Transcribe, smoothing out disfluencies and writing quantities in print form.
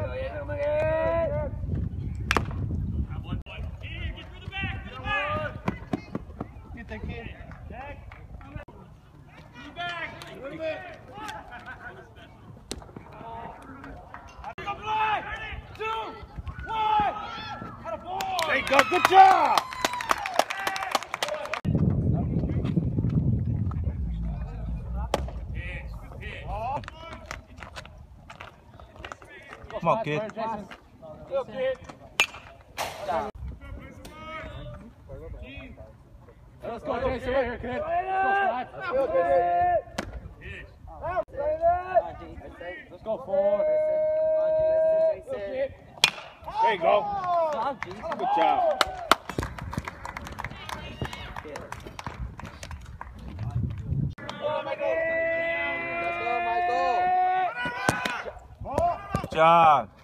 Get that kid. There you go, good job! Come on, kid. Go, kid. Let's go, Jason. Right here, kid. Let's go, let's go, 4. There you go. Good job. Let's go, Michael. Good job.